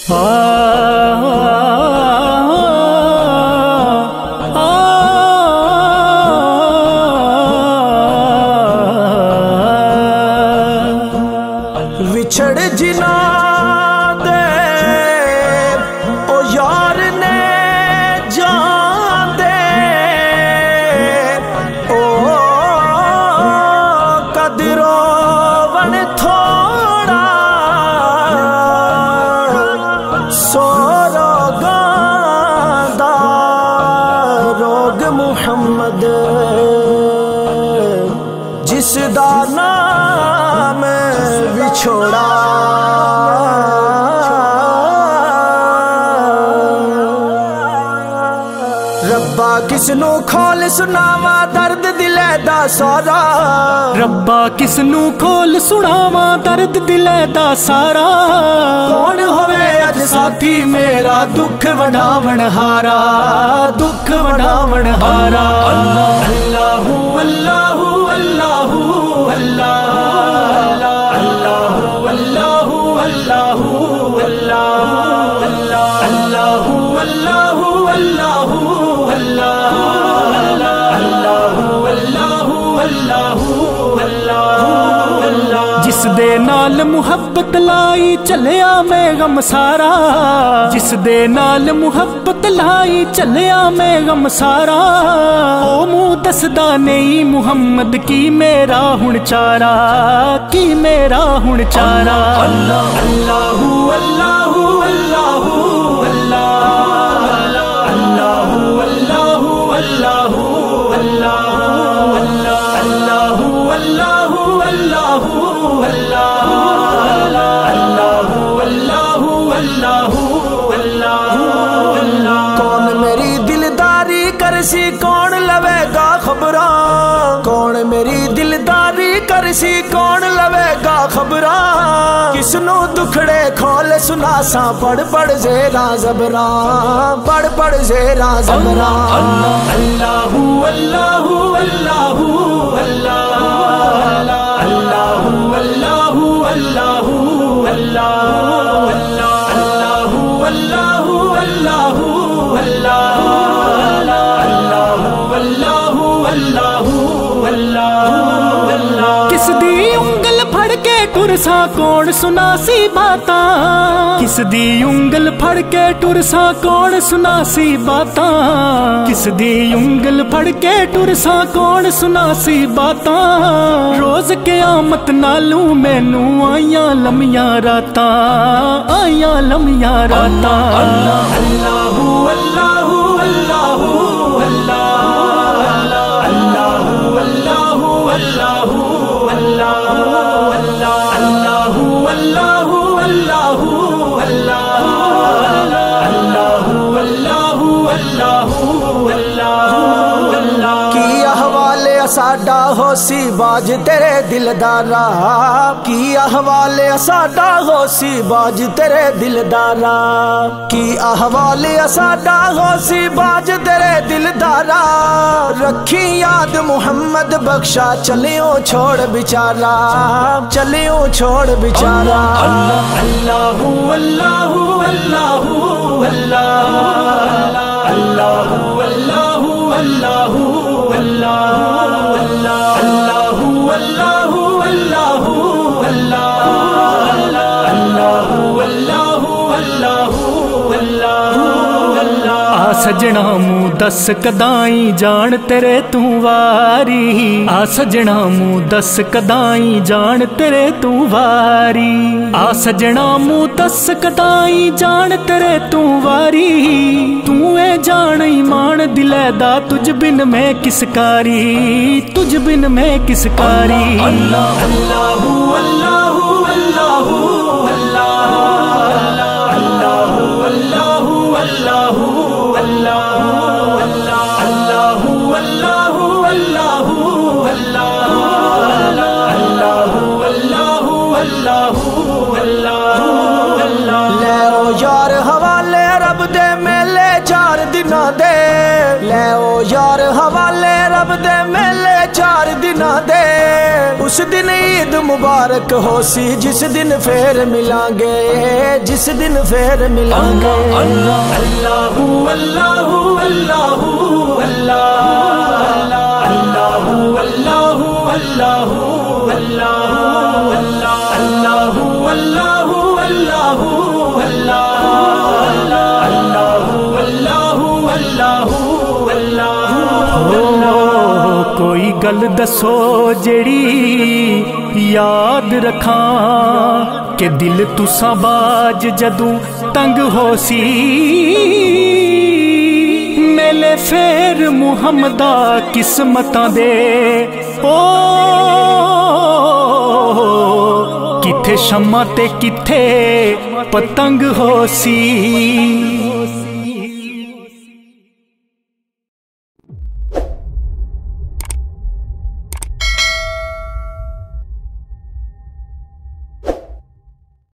ਵਿਛੜ ਜਿਨਾ ਦੇ ਉਹ ਯਾਰ ਨੇ ਜਾਂਦੇ ਉਹ ਕਦਰੋਂ ਵਣ ਥੋੜਾ ਸੋ ਰੋਗਾਂ ਦਾ ਰੋਗ ਮੁਹੰਮਦ ਜਿਸ ਦਾ ਨਾਮ ਵਿਛੋੜਾ ਰੱਬਾ ਕਿਸਨੂੰ ਖੋਲ ਸੁਣਾਵਾਂ ਦਰਦ ਦਿਲੇ ਦਾ ਸਾਰਾ ਰੱਬਾ ਕਿਸਨੂੰ ਖੋਲ ਸੁਣਾਵਾਂ ਦਰਦ ਦਿਲੇ ਦਾ ਸਾਰਾ ਕੌਣ ਹੋਵੇ ਅੱਜ ਸਾਥੀ ਮੇਰਾ ਦੁੱਖ ਵੰਡਾਵਣ ਹਾਰਾ ਦੁੱਖ ਵੰਡਾਵਣ ਹਾਰਾ ਅੱਲਾਹੁ ਅੱਲਾਹੁ ਅੱਲਾਹੁ ਅੱਲਾਹੁ जिस दे नाल मुहब्बत लाई चलिया मैं गम सारा जिस दे नाल मुहब्बत लाई चलिया मैं गम सारा ओ मुँह दसदा नहीं मुहम्मद की मेरा हुण चारा की मेरा हुण चारा अल्लाह अल्लाहु अल्लाहु अल्लाहु करसी कौन लवेगा खबरां कौन मेरी दिलदारी करसी कौन लवेगा खबरां किसनू दुखड़े खोल सुनासा पढ़ पढ़ ज़ेरा ज़बरां पढ़ पढ़ ज़ेरा ज़बरां अल्लाहु अल्लाहु अल्लाहु अल्लाहु अल्लाहु अल्लाहु अल्लाहु अल्लाहु अल्लाहु अल्लाहु किस दी उंगल फड़ के टुरसा कौन सुनासी बातां किस दी उंगल फड़ के टुरसा कौन सुनासी बातां किस दी उंगल फड़ के टुरसा कौन सुनासी बातां रोज क़यामत नालू मैनू आइयां लम्मियां रातां आइयां लम्मियां रातां अल्लाहु अल्लाहु अल्लाहु साडा होसी बाज तेरे दिलदारा की अहवाल साडा होसी बाज तेरे दिलदारा की अहवाल साडा होसी बाज तेरे दिलदारा रखी याद मुहम्मद बख्शा चलियो छोड़ बिचारा चलियो छोड़ बिचारा अल्लाहु अल्लाहु अल्लाहु अल्लाहु अल्लाहु अल्लाहु अल्लाहु सजना मुँह दस कदाई जान तेरे तू वारी आ सजना मुँह दस कदाई जान तेरे तू वारी आ सजना मुँह दस कदाई जान तेरे तू वारी तू ए जान ईमान दिले दा तुझ बिन मैं किस कारी तुझ बिन मैं किस कारी अल्लाहु अल्लाहु अल्लाहु अल्लाहु यार हवाले रब दे मेले 4 दिना दे ले ओ यार हवाले रब दे मेले 4 दिना दे उस दिन ईद मुबारक हो सी, जिस दिन फिर मिलांगे, जिस दिन फिर मिलांगे। अल्लाह अल्लाहू अल्लाहू अल्लाहू अल्लाह अल्लाहू अल्लाहू अल्लाहू अल्लाह अल्लाहू अल्लाहू अल्लाहू अल्लाह अल्लाहू अल्लाहू अल्लाह। कोई गल दसो जेड़ी याद रखां कि दिल तुसा बाज जदू तंग हो सी, मेले फेर मुहम्मदा किस्मतां दे ओ किथे शम्मा ते किथे पतंग हो सी।